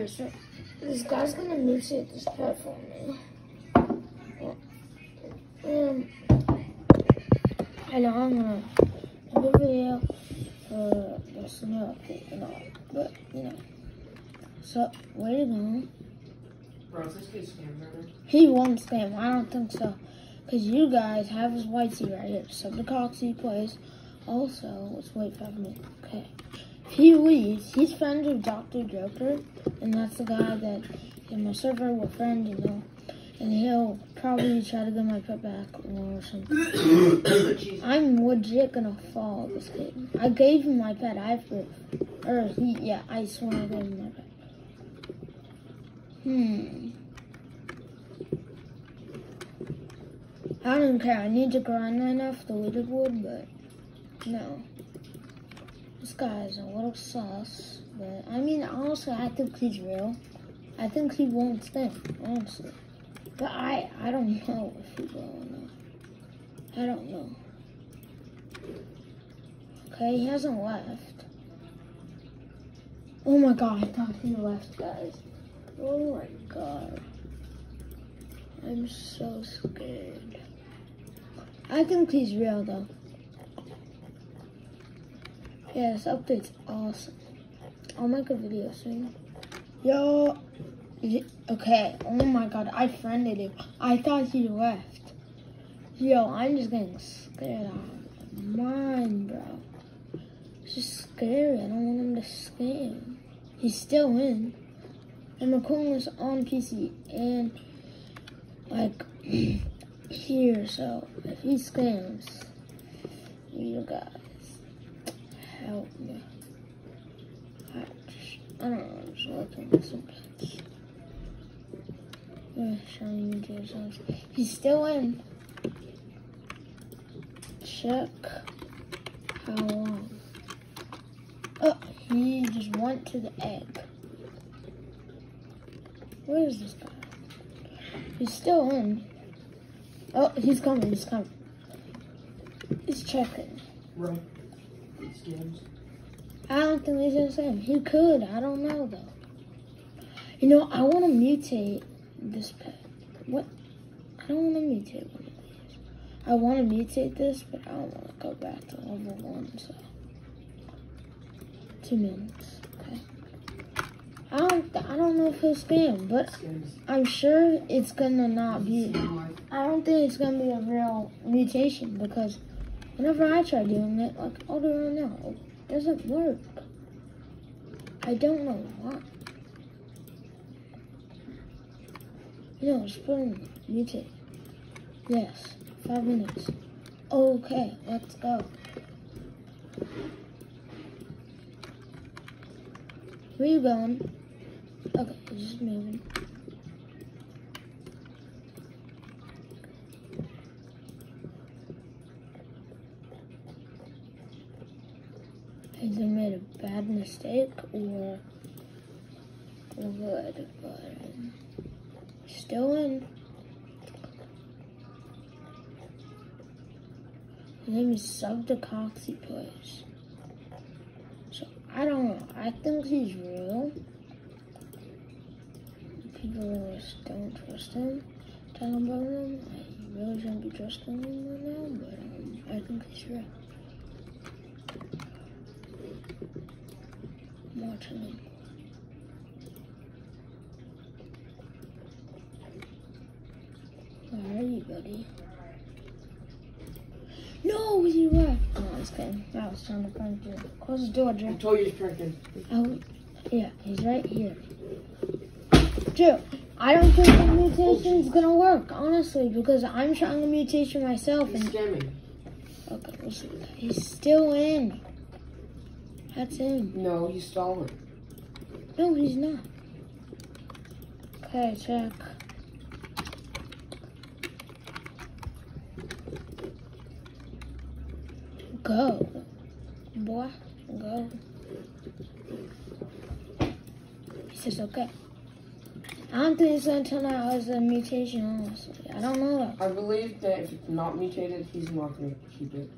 Alright, so this guy's gonna mutate this pet for me. I know I'm gonna do a video for this new update and all, but you know. So, where you going? Bro, is this kid scammed right now? He won't scam. I don't think so. Because you guys have his white seat right here. Subdecoxy plays. Also, let's wait 5 minutes. Okay. If he leaves, he's friends with Dr. Joker. And that's the guy that in my server we're friends, you know. And he'll probably try to get my pet back or something. I'm legit gonna follow this kid. I gave him my pet. I swear I gave him my pet. I don't care. I need to grind enough the leaderboard, but no. This guy is a little sus, but I mean, honestly, I think he's real. I think he won't stay, honestly. But I don't know if he will or not. I don't know. Okay, he hasn't left. Oh my god, I thought he left, guys. Oh my god. I'm so scared. I think he's real though. Yeah, this update's awesome. I'll make a video soon. Yo. Okay. Oh my god, I friended him. I thought he left. Yo, I'm just getting scared out of my mind, bro. It's just scary. I don't want him to scam. He's still in. I'm recording this on PC and like here, so if he scams, you guys help me. I don't know, I'm just looking at some pets. Showing you Jason's. He's still in. Check how long. Oh, he just went to the egg. Where is this guy? He's still in. Oh, he's coming, he's coming. He's checking. Right. Scams. I don't think he's gonna say him. He could, I don't know though. You know, I wanna mutate this pet. What? I don't wanna mutate one of these. I wanna mutate this, but I don't wanna go back to level 1, so. 2 minutes, okay. I don't know if he'll scam, but I'm sure it's gonna not be. I don't think it's gonna be a real mutation because whenever I try doing it, like all the way now, it doesn't work. I don't know why. You know, just put in mutate. Yes, 5 minutes. Okay, let's go. Where you going? Okay, he's just moving. Has he made a bad mistake or good? But still in. His name is Subdecoxy Plays. So I don't know. I think he's real. People don't trust him. Talking about him, I really shouldn't be trusting him right now, but I think he's real. I'm watching him. Where are you, buddy? No, he left. No, I was kidding. I was trying to find you. Close the door, Drew. I told you he's pranking. Oh, yeah, he's right here. Drew, I don't think the mutation's gonna work, honestly, because I'm trying the mutation myself. He's scamming. Okay, we'll see. He's still in. That's him. No, he's stalling. No, he's not. Okay, check. Go. Boy, go. He says okay. I don't think it's gonna turn out as a mutation, honestly. I don't know. I believe that if it's not mutated, he's not gonna keep it.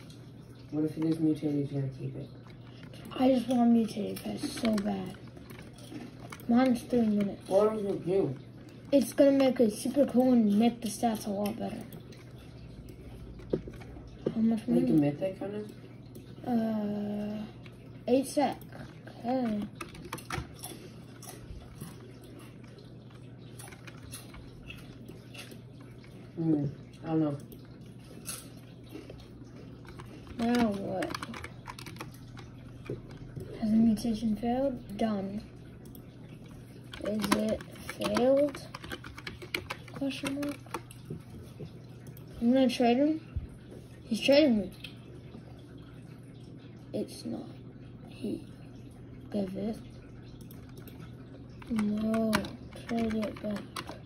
What if it is mutated, he's gonna keep it? I just want mutated pets so bad. Mine's 3 minutes. What does it do? It's gonna make it super cool and make the stats a lot better. How much Like a money? mythic kind of? 8 sec. Okay. I don't know. Now what? Has the mutation failed? Done. Is it failed? Question mark. I'm gonna trade him. He's trading me. It's not. He gave it. No. Trade it back.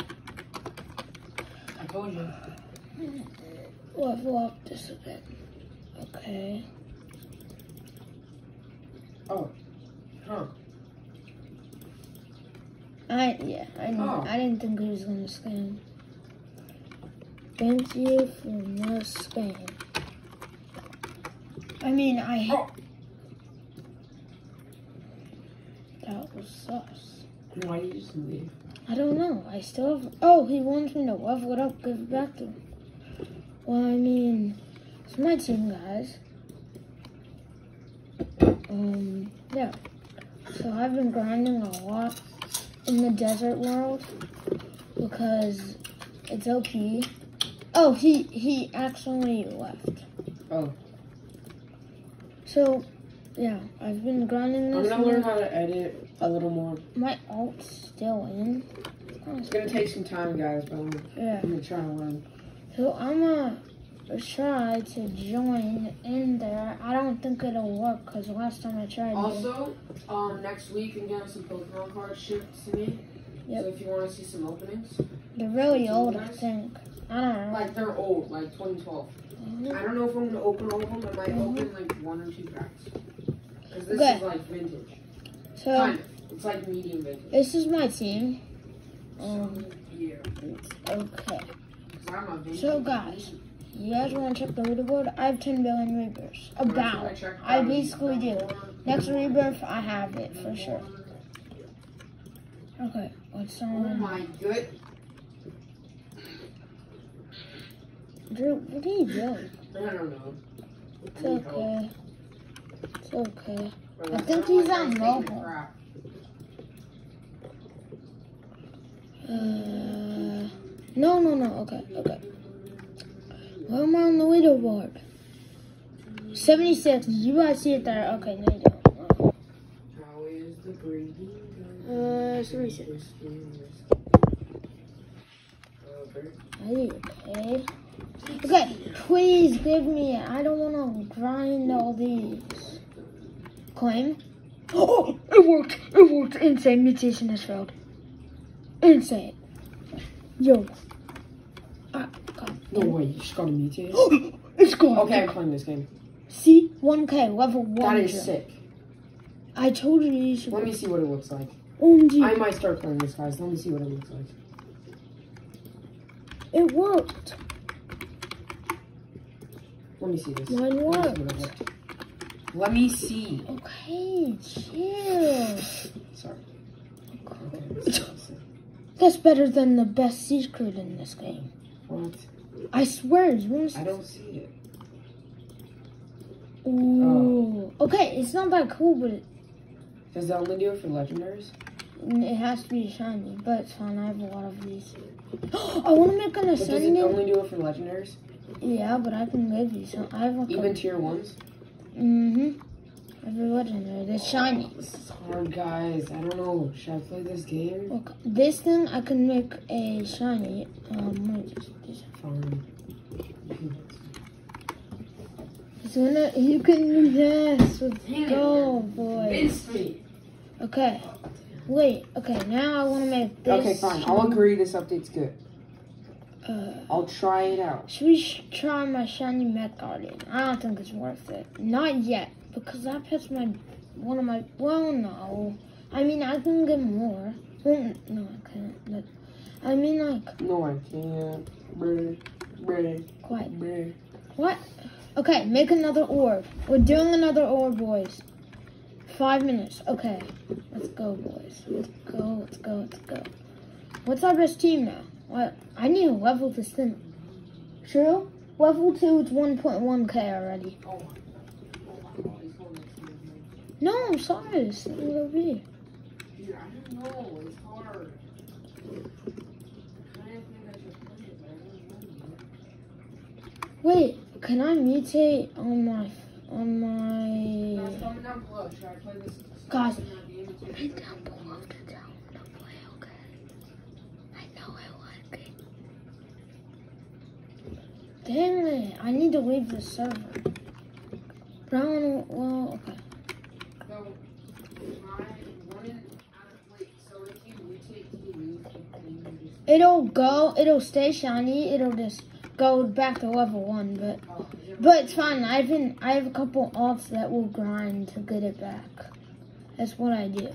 I told you. Level up this again. Okay. Oh. Huh. I knew. Oh. I didn't think he was gonna scam. Thank you for no scam. I mean, Oh. That was sus. Why did you just leave? I don't know. I still have. Oh, he wants me to level it up. Give it back to him. Well, I mean, it's my team, guys. Yeah. So I've been grinding a lot in the desert world because it's OP. Oh, he actually left. Oh. So, yeah, I've been grinding this. I'm gonna learn how to edit a little more. My alt's still in. It's gonna take some time, guys, but I'm gonna try to learn. So I'm gonna try to join in there. I don't think it'll work because last time I tried. Also, next week I'm getting some Pokemon cards shipped to me. Yep. So if you want to see some openings, They're really Do old, you I guys? think. I don't know. like they're old, like 2012. I don't know if I'm gonna open all of them. I might open like 1 or 2 packs. Because this Okay. is like vintage. So Kind of. It's like medium vintage. this is my team. Yeah. Okay. 'Cause I'm a vintage. So guys, you guys want to check the leaderboard? I have 10 billion rebirths. About. I basically do. Next rebirth, I have it for sure. Okay, what's Oh on? my good. Drew, what are you doing? I don't know. It's okay. It's okay. Bro, I that think sounds he's like on taking a mobile. crap. No. Okay. Where am I on the leaderboard? 76. You guys see it there? Okay, no, you don't. How is the breathing? 36. Okay. Are you okay? Okay, please give me it. I don't want to grind all these. Claim. Oh, it worked. It worked. Insane. Mutation has failed. Insane. Yo. God. No way, you just got a mutate. It's gone. Okay, I'm playing this game. See? 1K. Level 1. That is sick. I told you you should. Let me see what it looks like. OMG. I might start playing this, guys. Let me see what it looks like. It worked. Let me see this. Mine Let me see worked. what it looks like. Let me see. Okay, chill. Sorry. Okay. That's better than the best secret in this game. What? I swear, you want to I don't see it. Ooh. Okay, it's not that cool, but Does that only do it for legendaries? it has to be shiny. But it's fine. I have a lot of these. I want to make an But does it ascendant. only do it for legendaries? Yeah, but I can give you some. I have a Even tier 1s? Every legendary. The shiny. This is hard, guys. I don't know. Should I play this game? Look, this thing I can make a shiny. Let me just do something. Fine. So you can do this. Let's go, boys. It's me. Okay. Wait. Okay. Now I want to make this. Okay, fine. I'll agree this update's good. Uh, I'll try it out. Should we try my shiny Met Guardian? I don't think it's worth it. Not yet, because that pet's one of my. Well, no. I mean, I can get more. Well, no, I can't. But I mean, like. No, I can't. Bruh. Quiet. Bruh. What? Okay, make another orb. We're doing another orb, boys. 5 minutes. Okay. Let's go, boys. Let's go, let's go, let's go. What's our best team now? What? I need to level this thing. True? Level 2 is 1.1k already. Oh my God, he's going next to me. No, I'm sorry. It's will be. Dude, I don't know. It's hard. I kind of think I should play it, but I don't know yet. Wait, can I mutate on my Guys, comment down below. Should I play this? Guys, Comment down below to tell me to play, okay? I know I like it. Dang it, I need to leave the server. But I wanna, well, okay. So, so if you mutate teams, It'll stay shiny, it'll just go back to level 1, but it's fine. I have a couple alts that will grind to get it back. That's what I do.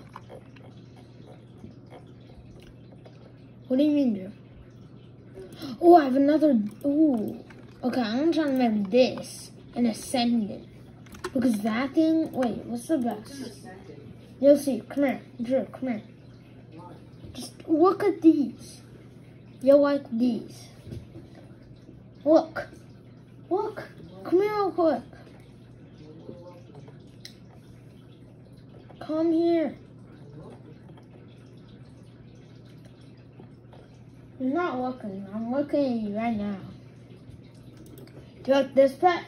What do you mean, Drew? Oh, I have another, ooh. Okay, I'm trying to make this an ascendant. Because that thing, wait, what's the best? You'll see, come here, Drew, come here. Just look at these. You'll like these. Look, come here real quick. Come here. You're not looking, I'm looking at you right now. Do you like this pet?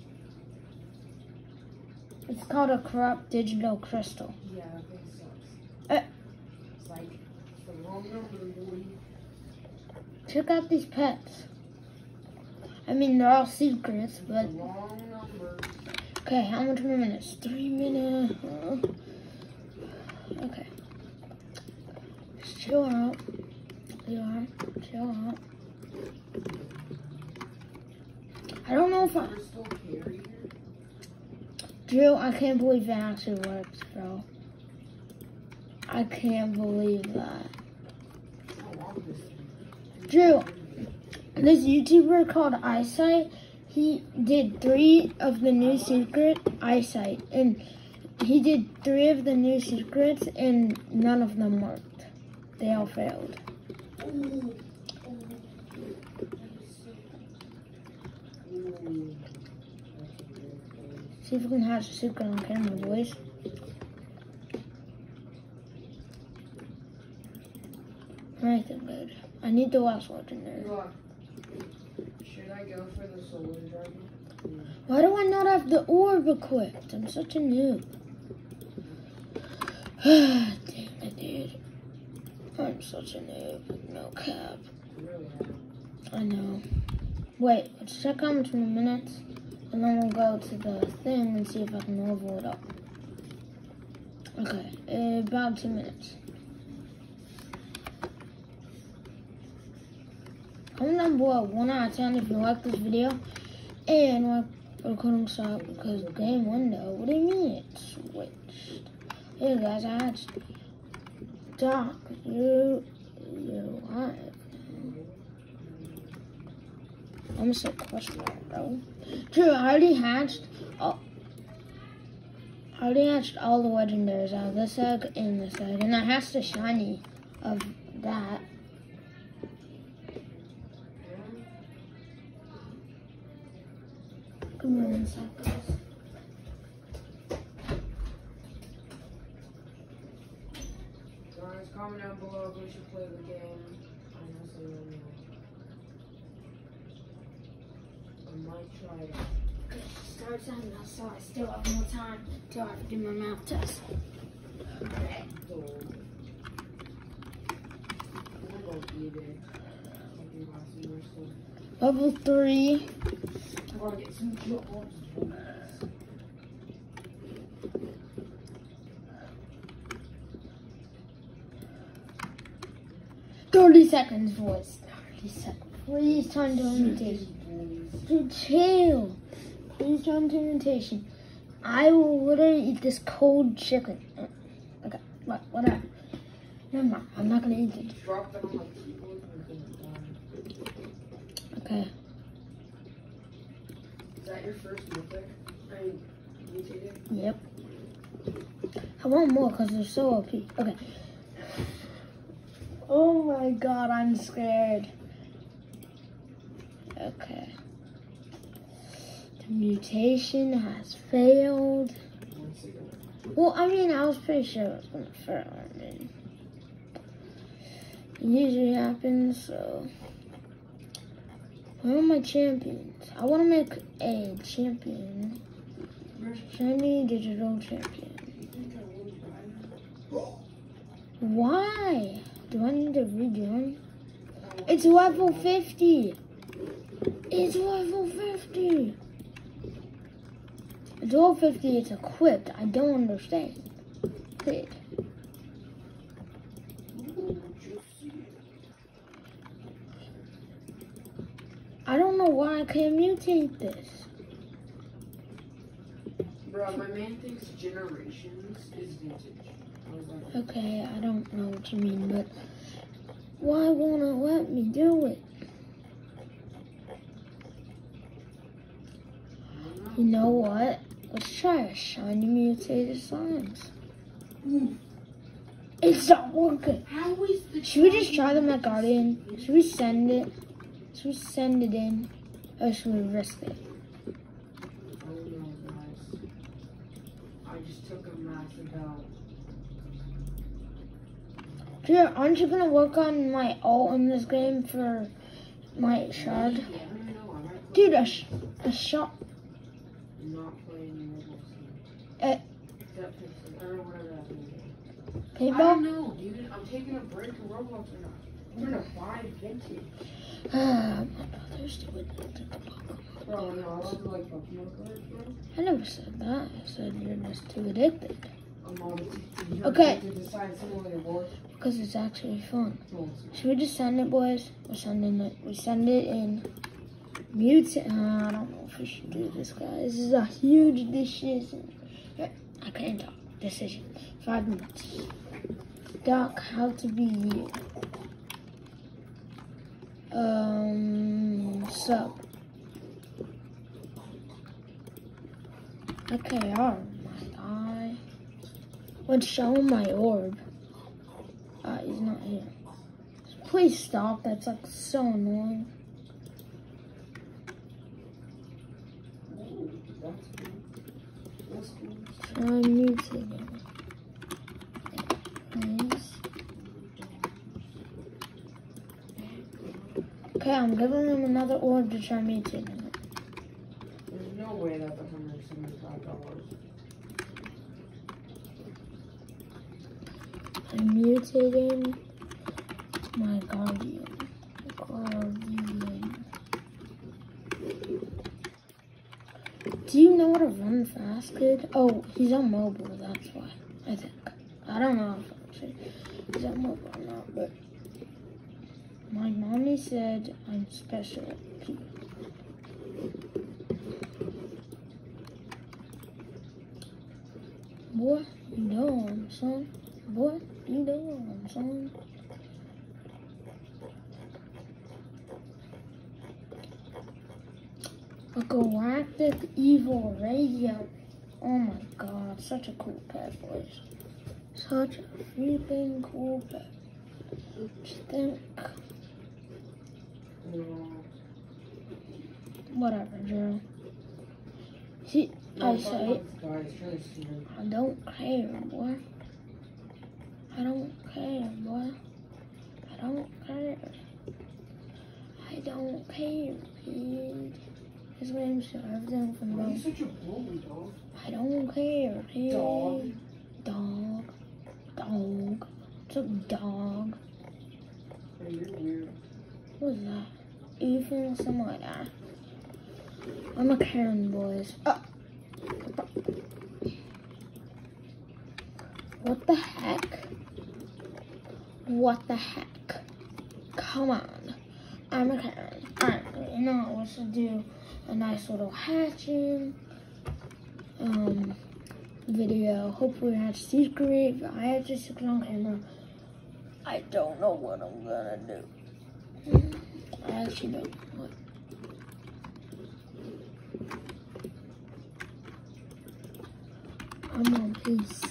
It's called a corrupt digital crystal. yeah, that thing sucks. It's like the wrong number, boy. Check out these pets. I mean, they're all secrets, but... Wrong number. Okay, how much more minutes? 3 minutes. Okay. Just chill out. Chill out. I don't know if I... Crystal carrier? Drew, I can't believe that actually works, bro. I can't believe that. I want this thing. Drew, this YouTuber called Eyesight, he did 3 of the new secret Eyesight, and he did 3 of the new secrets, and none of them worked. They all failed. See if we can hatch a secret on camera, boys. Anything good. I need the last legendary. Look, should I go for the solar dragon? Why do I not have the orb equipped? I'm such a noob. Damn it, dude. I'm such a noob. No cap. Really? I know. Wait, let's check how much more minutes, and then we'll go to the thing and see if I can level it up. Okay, about 2 minutes. Comment down below 1 out of 10 if you like this video, and like recording stop because game window. What do you mean it switched? Hey guys, I had Doc, you're live. I'm gonna say question mark, bro. Drew, I already hatched all the legendaries out of this egg and this egg, and I hatched a shiny of that. Come on inside, guys. Guys, comment down below if we should play the game. Honestly, I don't know. I might try it out. Start time now, so I still have more time till I have to do my math test. Okay. So, I'm gonna go eat it. Level 3. I gotta get some jobs. 30 seconds, boys. 30 seconds. Please turn to invitation. Dude, chill. Please turn to invitation. I will literally eat this cold chicken. Okay, whatever. Never mind. I'm not gonna eat it. Drop that on my keyboard and Okay. Is that your first mythic? I mean, mutated? Yep. I want more because they're so OP. Okay. Oh my god, I'm scared. Okay. The mutation has failed. Well, I mean, I was pretty sure it was going to fail. I mean, it usually happens, so. Where are my champions? I want to make a champion. Shiny digital champion. Why? Do I need to rejoin? It's level 50. It's level 50. It's level 50. It's equipped. I don't understand. Wait. I don't know why I can't mutate this. Bro, my man thinks Generations is vintage. Okay, I don't know what you mean, but why won't it let me do it? You know what? Let's try a shiny mutated slimes. It's not working. How is the Should we just try the Met Guardian? Should we send it? Should we send it in? Or should we risk it? Oh no, guys. I just took a massive out. Dude, aren't you gonna work on my ult in this game for my shard? Yeah, no, I'm not Dude, a shot. I'm not playing Roblox. Eh. That pixel, I don't know whatever that means. I Paintball? don't know, dude. I'm taking a break from Roblox or not. I'm gonna buy vintage. My brother's too addicted to Pokemon. Bro, no, I love like Pokemon cards, bro. I never said that. I said you're just too addicted. I'm on it. Okay. To Science Simulator, boy. Because it's actually fun. No, Should we just send it, boys? We're sending it. We send it in mutant. I don't know if we should do this, guys. This is a huge decision. Yeah, I can't talk. Decision. 5 minutes. Doc, how to be you. Sub. Okay, my eye. Let's show him my orb. He's not here. Please stop. That's like so annoying. that's cool. That's cool. Try mutating. Please. Okay, I'm giving him another orb to try mutating. There's no way that's $175. I'm mutating my guardian. Do you know how to run fast, kid? Oh, he's on mobile, that's why. I think. I don't know if he's on mobile or not, but my mommy said I'm special. Boy, you dumb, son. Boy, you dumb, son. A galactic evil radio. Oh my god, such a cool pet, boys. Such a freaking cool pet. Just think. Whatever, Joe. See, I say, I don't care, boy. I don't care, boy. I don't care. I don't care, kid. This game's everything from Why are me. you such a bully, dog? I don't care, kid. Dog. Dog. Dog. It's a dog. Hey, you're weird. What is that? Ethan, something like that. I'm a Karen, boys. What the heck? What the heck? Come on. I'm a Karen. Alright, you know, let's do a nice little hatching video. Hopefully I hatch secret. If I hatch a secret on camera, I don't know what I'm gonna do. I actually don't know what. I'm on PC.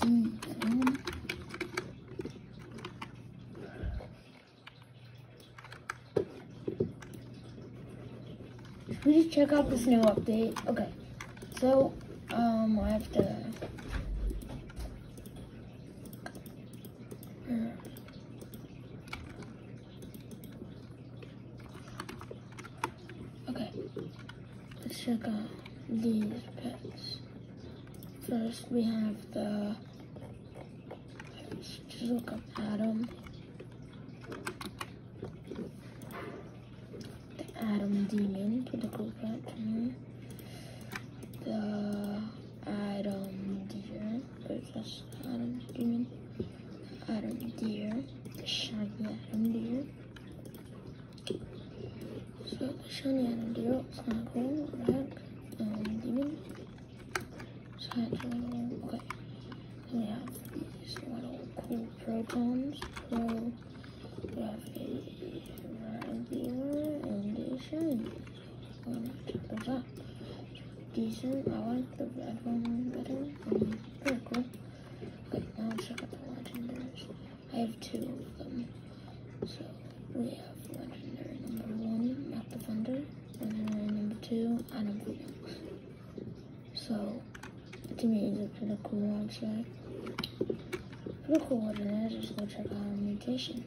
Should we just check out this new update? Okay. So, I have to. Okay. Let's check out these pets. First, we have the. Let's just look up Adam. The Adam Demon, pretty cool pet to me. The Adam Deer, but that's Adam Demon. Adam Deer, the shiny Adam Deer. So the shiny Adam Deer looks kind of cool. Red Demon. So that's really cool. Okay. Then we have these little cool protons. So we have a regular and a shiny. So I'm gonna check those out. Decent. I like the red one better. Very cool. Okay, now let's check out the legendaries. I have two of them. So we have legendary number 1, Mac Defender, legendary number 2, Adam Phoenix. So to me, these are pretty cool, I'd say. Pretty cool legendaries. Let's go check out our mutation.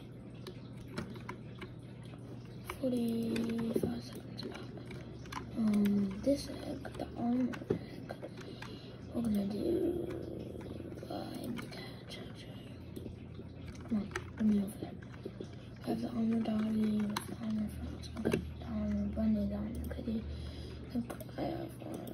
45 seconds back. This egg, the armor egg, we're gonna do, I need to check. Come on, let me over there. I have the armor doggy with the armor frogs. Okay, the armor bunny, the armor kitty. I think I have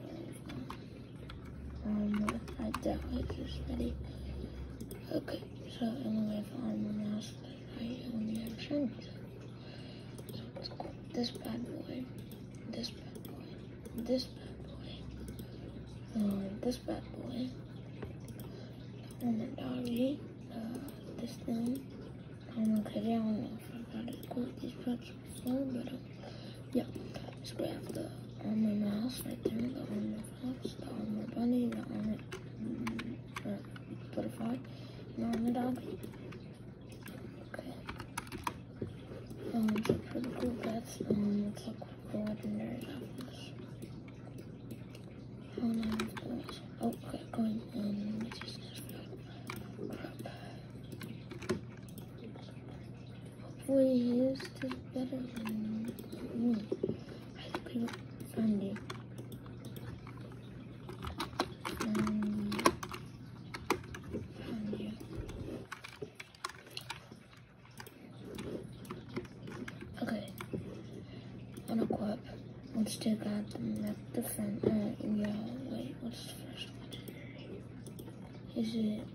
armor, I doubt it's ready. Okay, so anyway, I have the armor mask, I only have shiny. So let's go this bad boy, this bad boy, this bad boy, this bad boy, the armor doggy, this thing, armor kitty. I don't know if I've got to quote these pets before, but yeah. So we have the armor mouse right there, the armor fox, the armor bunny, the armor butterfly, and the armor doggy. Okay. So pretty cool pets. Let's look for legendaries after this. Oh no, oh, okay, going in. Just crap. Hopefully his is better than me. I think we found you. Found you. Okay. Unequip. Let's take out the Mac Defender. Yeah, wait, what's the first legendary? Is it,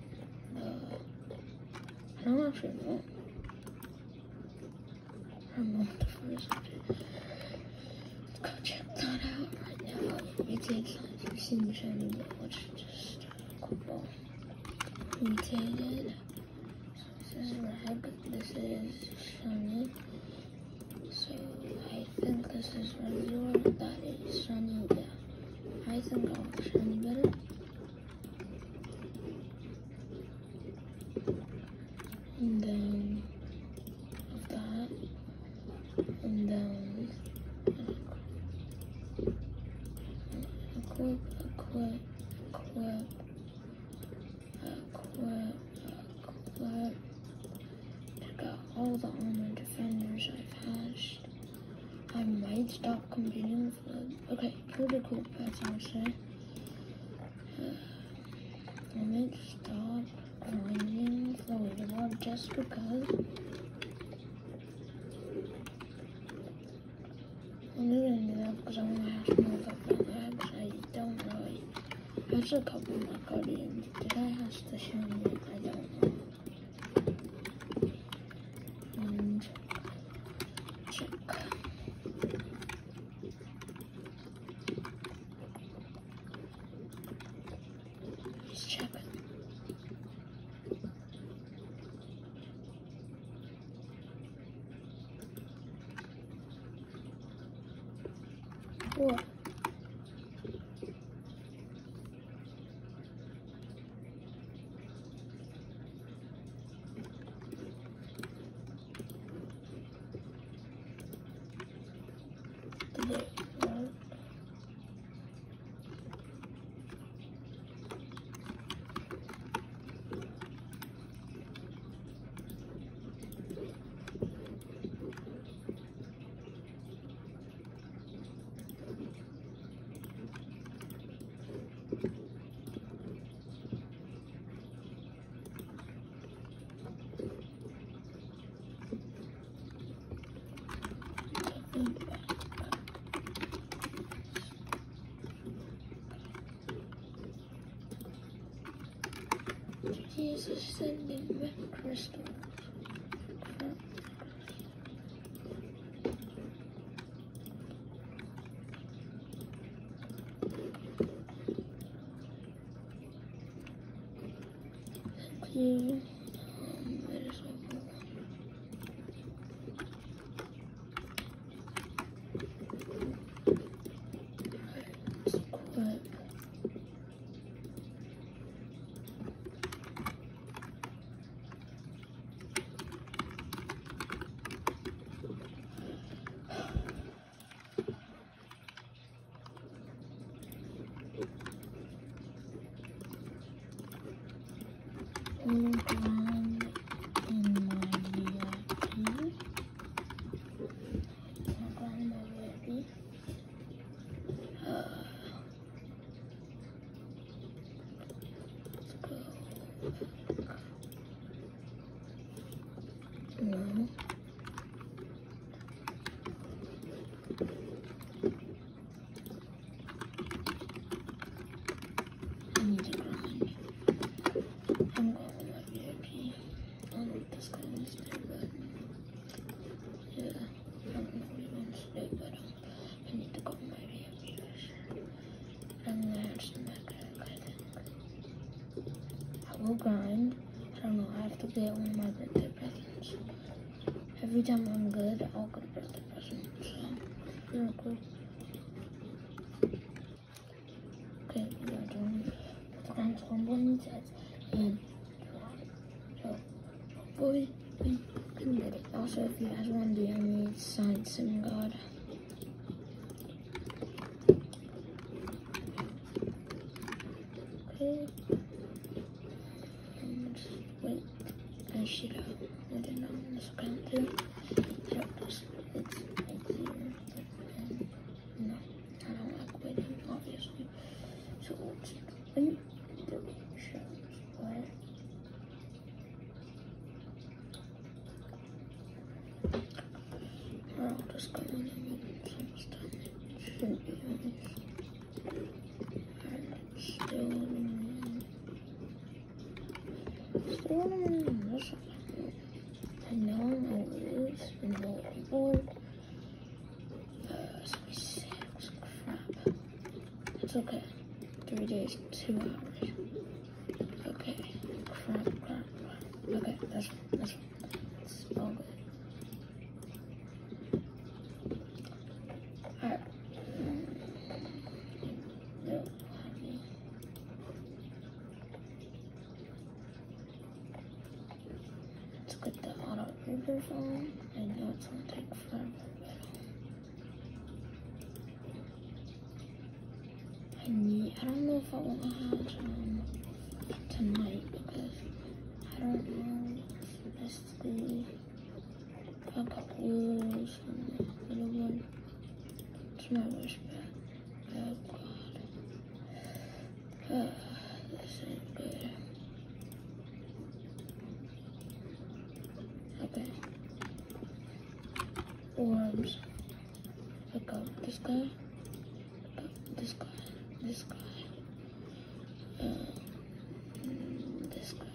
I don't actually know. I don't know what the first legendary. Let's go check that out right now. Mutated Sim Shiny, which is just cool. Mutated. So this is red, this is shiny. So I think this is regular, that is shiny, yeah. I think I want shiny better. And then of that, and then equip. Check out all the armor defenders I've hatched. I might stop competing for them. Okay, pretty cool pets, I would say. I might stop grinding for the leaderboard just because. I'm gonna do that because I want to hatch more of the eggs. I don't really. I hatched a couple of my guardians. Did I hatch the shiny? I don't know. And check. Just check it. What? This is sending back crystals. Thank you. That is so cool. Let's quit. Grind in my VIP. Grind in my VIP. Let's go. No. I need to grind. I'm going with my VIP. I don't know what this guy wants to do, but yeah, I don't know what he wants to do, but I need to go with my VIP first. I'm gonna have some backpack, I think. I will grind. I don't know, I have to get one of my birthday presents. Every time I'm good, I'll get a birthday present, so real cool. Okay, we are doing the grand one sets and so hopefully we can get it. Also, if you guys want to DM me, sign Sim God. Okay. Just wait. I should have put it on this account too. So it's right here. No, I don't like waiting, obviously. So let's wait. Or I'll just go in and make some stuff. It shouldn't be honest. And still in this one. I know it is in the board. 6, crap. It's okay. 3 days, 2 hours. Okay. Crap. Okay, that's all good. Alright. Let's get the auto reaper phone. I know it's gonna take forever, but I don't know if I want to have some tonight because I don't know. It's basically I got wolves and the little one. It's my wish bag. Oh god. This ain't good. Okay. Orbs. Pick up this guy. Pick up this guy. This guy. This guy.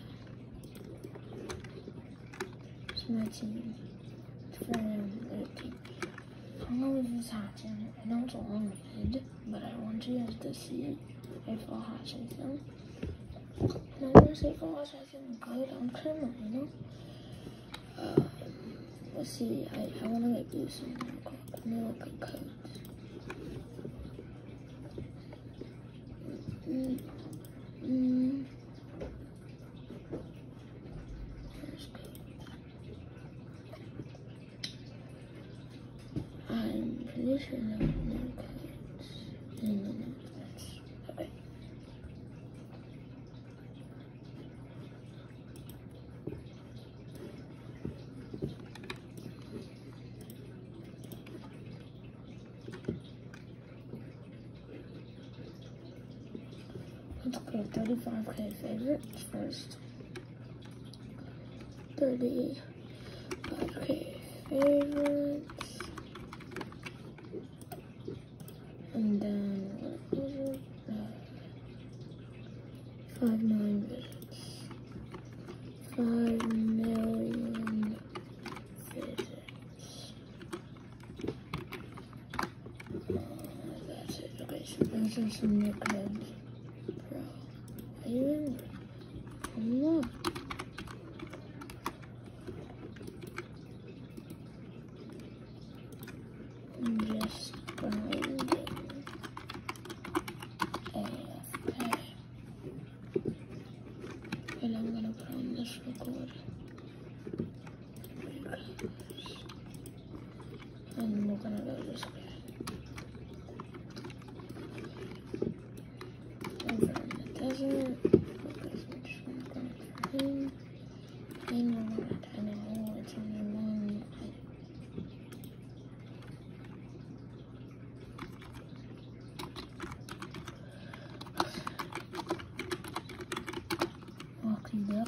It's my team. It's for their team. I don't know if it's hatching. I know it's all red, but I want you guys to see if I'll hatch anything. And I want to see if I'll hatch anything good on camera, you know? Let's see. I want to get blue some real quick. Let me look at codes. Where's code? I'm pretty sure there are no codes in the notes. Okay. Let's go 35k favorites first. 35k favorites. And then, what was it? 59 visits. These are some nicknames. Bro, are you in? I'm not. I'm just grinding. AFK. And I'm gonna put on this record. And we're gonna go this way. Over in the desert. Because I'm just gonna go for him. And we're gonna turn it all. It's only one. Lucky duck.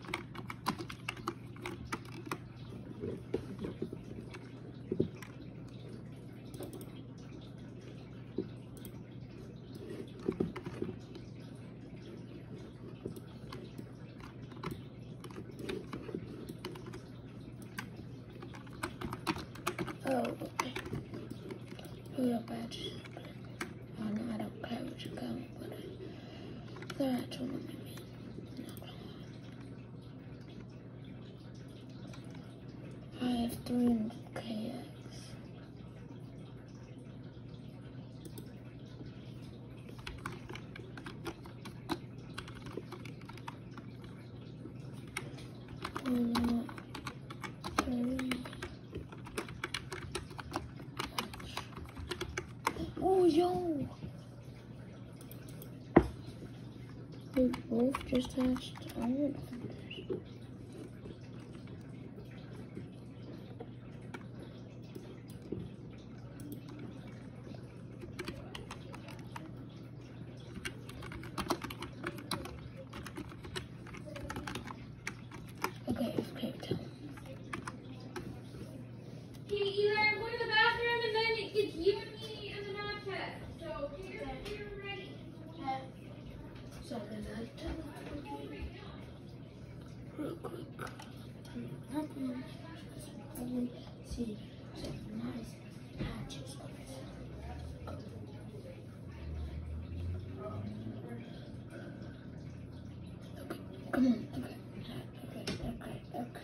Oh, okay. Put up badge. Oh no, I don't care what you call me, but that's what I mean. I have 300 KX. Oh no. Oh, yo! We both just hatched iron hunters. Okay, it's cave time. Okay, Eli, go to the bathroom and then it's you and me and the math test. So you're ready. So then I real quick. Nothing. Just only see some nice patches of it. Okay, come on. Okay. Okay.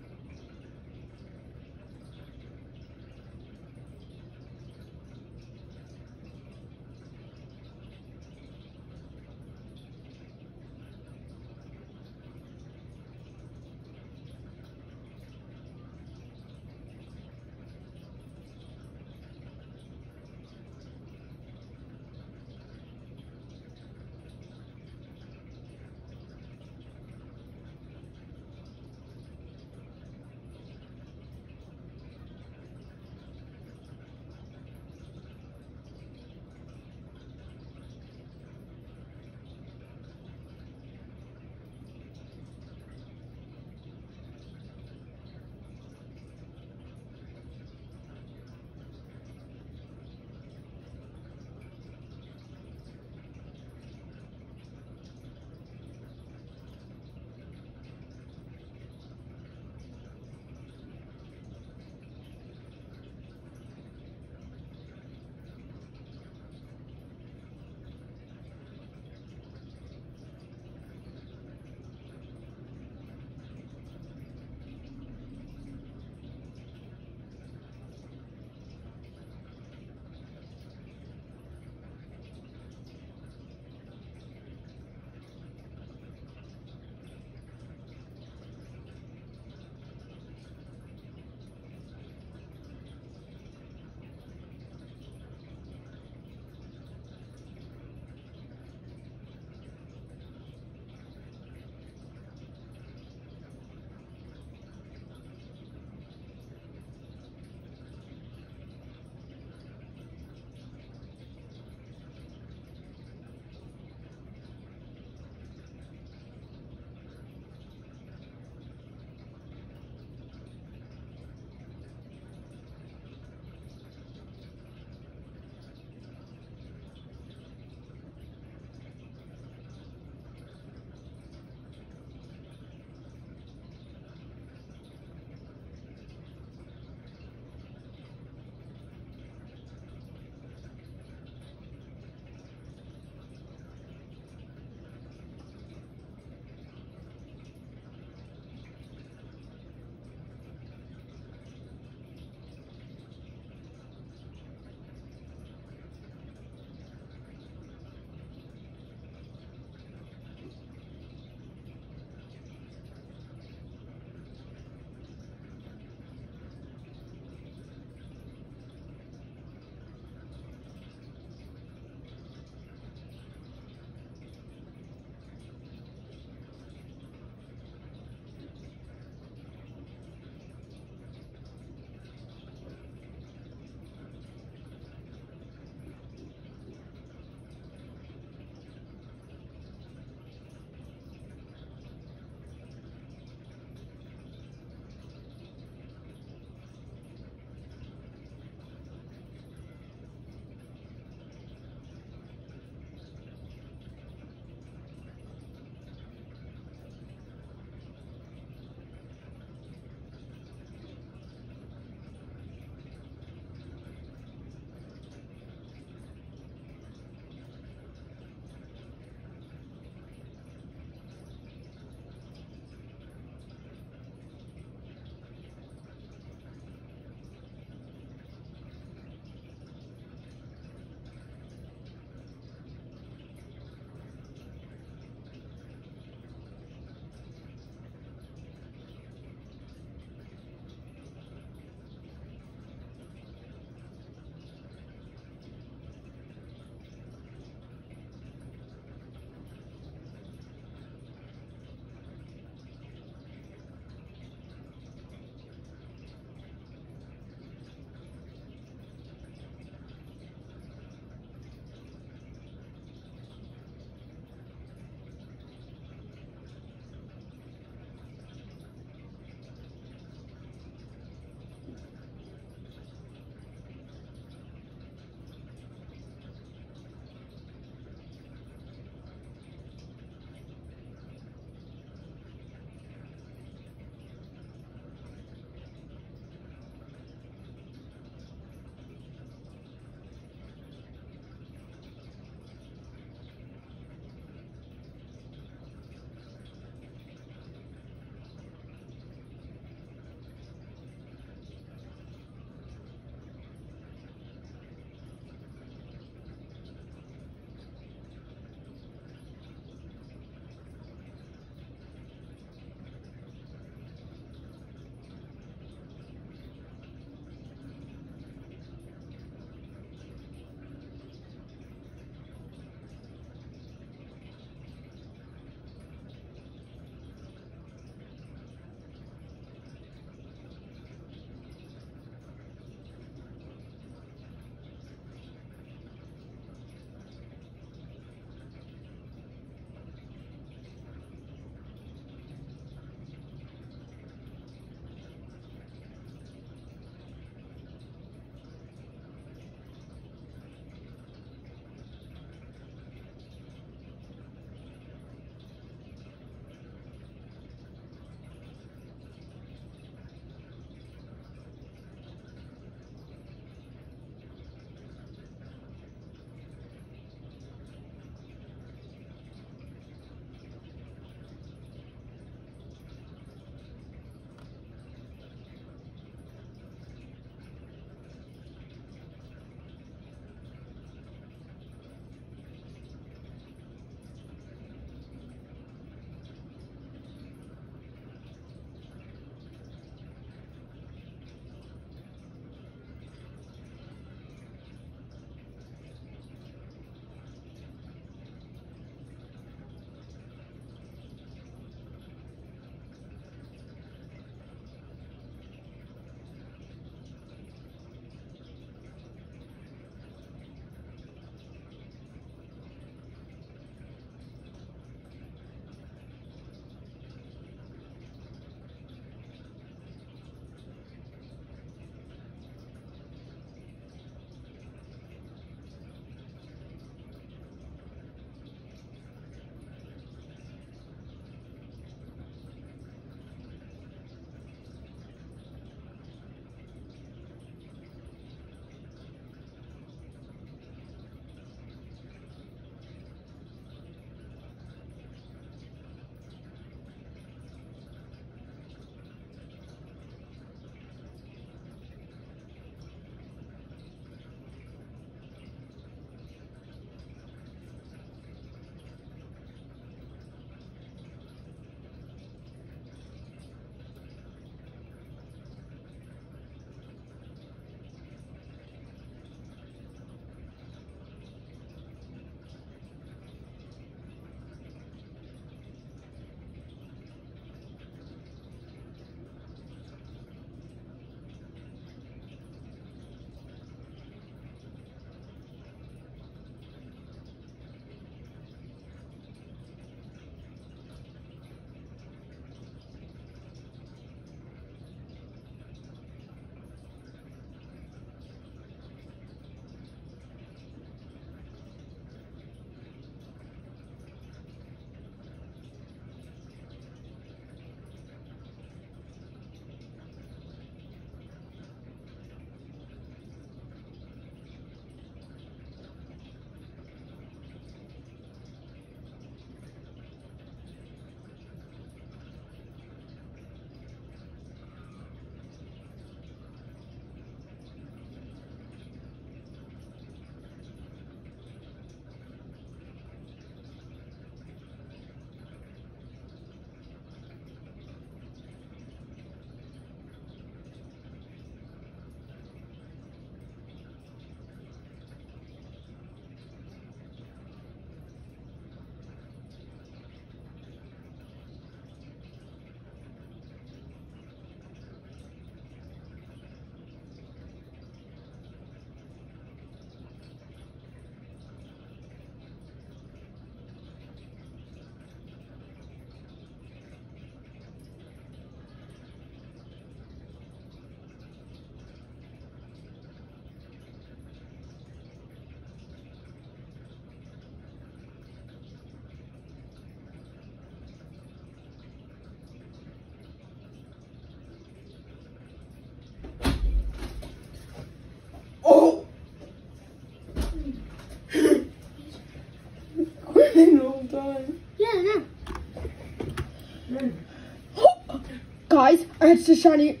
running the whole time. Yeah, no. Guys, it's the shiny.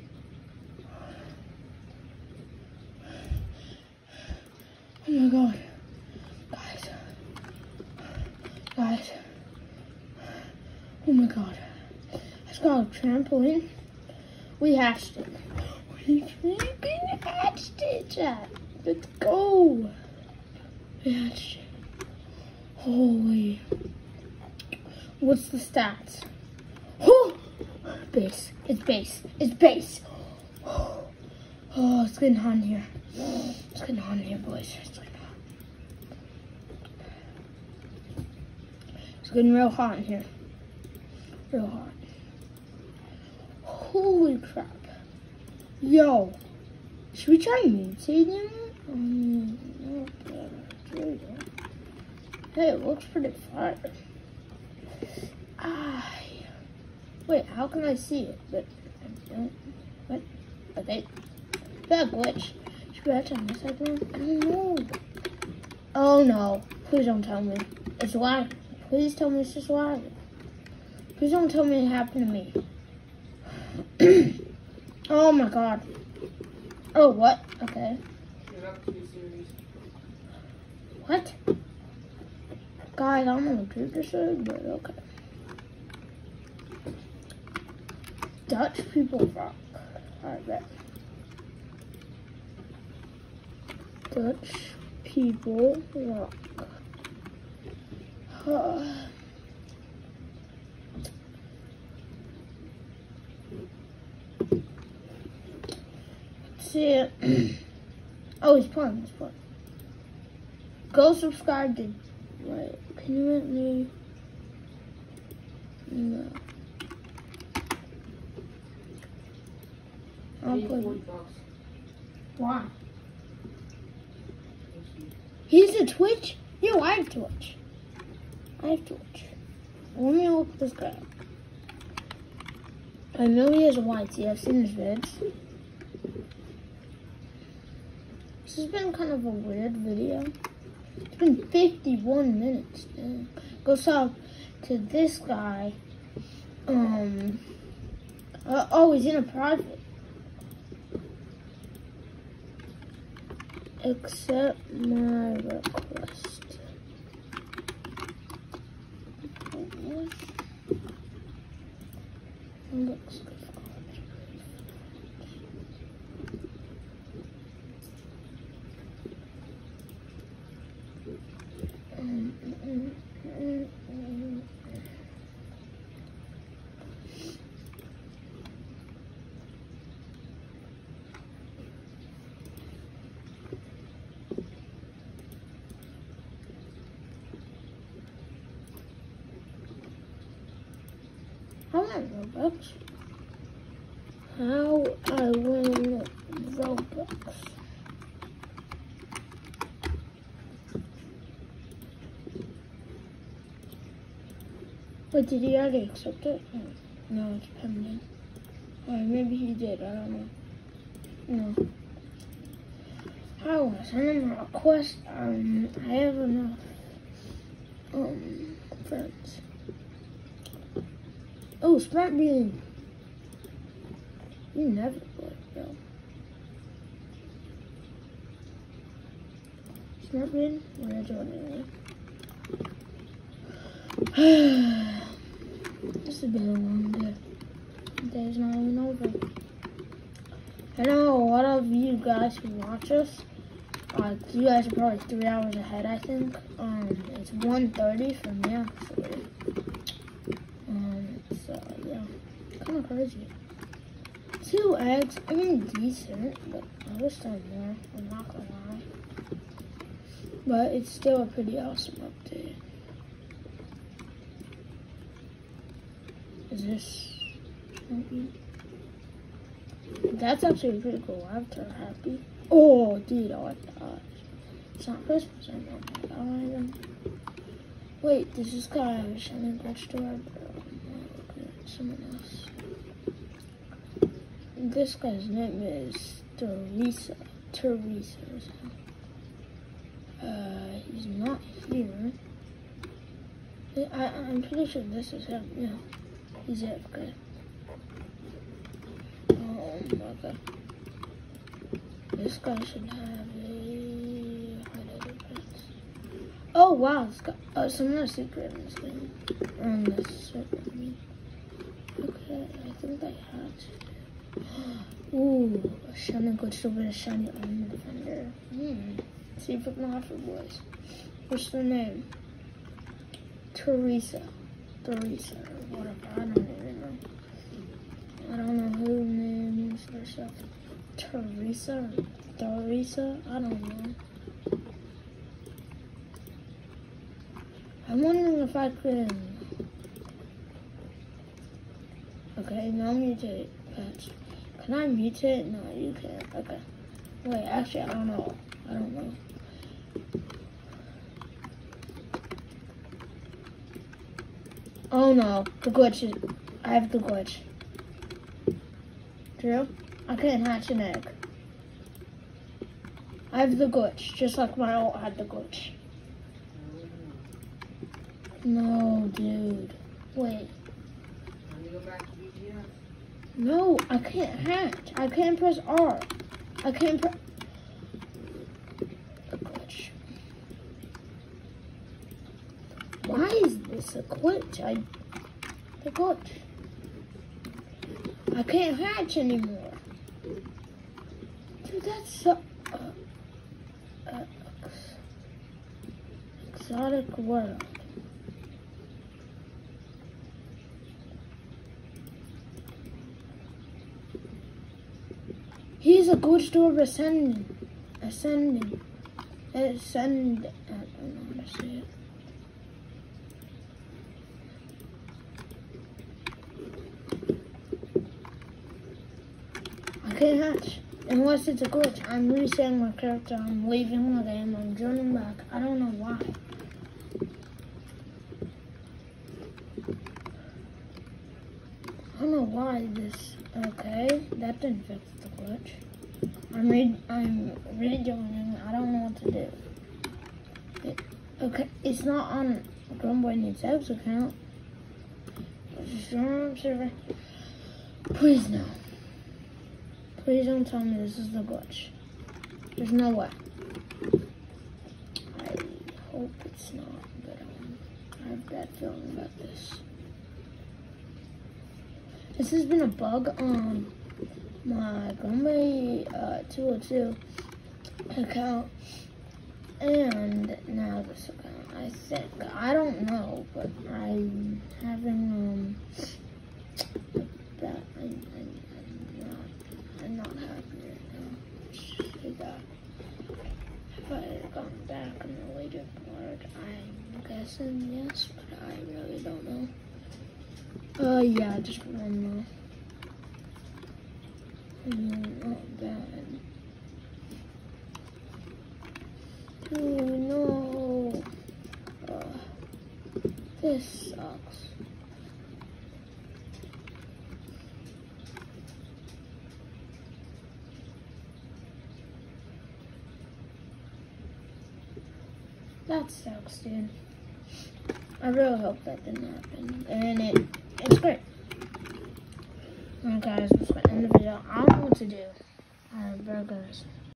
Oh my god. Guys. Oh my god. Let's go trampoline. We hatched it. We freaking hatched it, chat. Let's go. We hatched it. Holy. What's the stats? Oh, base. It's base. It's base. Oh, it's getting hot in here. It's getting hot in here, boys. It's getting hot. It's getting real hot in here. Real hot. Holy crap. Yo. Should we try mutating it? Hey, it looks pretty fire. Wait, how can I see it? But I don't. What? Okay. That glitch. Should we actually miss that one? I don't know. Oh no. Please don't tell me. It's lag. Please tell me it's just lag. Please don't tell me it happened to me. Oh my god. Oh, what? Okay. What? Guys, I don't know what Drew just said, but okay. Dutch people rock. Alright, bet. Dutch people rock. Let's see it. Oh, he's playing. He's playing. Go subscribe to. Wait, can you let me? No. I'll play. Why? He's a Twitch? Yo, I have Twitch. Let me look at this guy. I know he has a YT. I've seen his vids. This has been kind of a weird video. It's been 51 minutes. Dang. Go sub to this guy. Oh, he's in a private. Accept my request. Looks good. How I Robux? How I win Robux? Wait, did he already accept it? No, it's pending. Or maybe he did, I don't know. No. I want to send him a request. I have enough friends. Oh, Smart Bean. You never play, bro. Smart Bean? We're gonna join anyway. This has been a long day. The day's not even over. I know a lot of you guys who watch us, you guys are probably 3 hours ahead, I think. It's 1:30 for me, actually. So, yeah. Kind of crazy. 2 eggs, I mean, decent, but I wish there were more, I'm not gonna lie. But it's still a pretty awesome update. Is this something? That's actually pretty cool. After happy. Oh, dude, oh my gosh. It's not Christmas anymore. Wait, does this guy have a shiny glitch door? Look at someone else. This guy's name is Teresa. He's not here. I'm pretty sure this is him. Yeah, he's it. Okay. Oh my god. This guy should have a highlighted pants. Oh wow, it's got some secret in this game. On this circle, I mean. Okay, I think I have to. Ooh, a shiny glitched over a shiny armor defender. See if we can offer boys. What's their name? Teresa, or whatever. I don't even know. I don't know who names herself Teresa or Dorisa. I don't know. I'm wondering if I could. Okay, now mutate. Patch. Can I mutate? No, you can't. Okay. Wait, actually, I don't know. I don't know. Oh no, the glitch is. I have the glitch. Drew, I can't hatch an egg. I have the glitch, just like my ult had the glitch. No, dude. Wait. Let me go back to BGS. No, I can't hatch. I can't press R. I can't press. The glitch. Why is this a glitch? The glitch. I can't hatch anymore. Dude, that's so. Exotic world. He's a glitched orb ascending. I don't know how to say it. I can't hatch. Unless it's a glitch. I'm resetting my character. I'm leaving the game. I'm joining back. I don't know why. I don't know why this. Okay, that didn't fix the glitch. I'm rejoining. I don't know what to do. Okay, it's not on Grumboy Needs Eggs account. Server. Please no. Please don't tell me this is the glitch. There's no way. I hope it's not, but I have a bad feeling about this. This has been a bug on my Grumboy 202 account, and now this account. I think, I don't know, but I'm having that. I'm not happy right now. Say that. If I had gone back and deleted part, I'm guessing yes, but I really don't know. Yeah, just one more. Not bad. Oh no. This sucks. That sucks, dude. I really hope that didn't happen. And it's great. Alright guys, let's end the video. I don't know what to do. Alright, bye guys.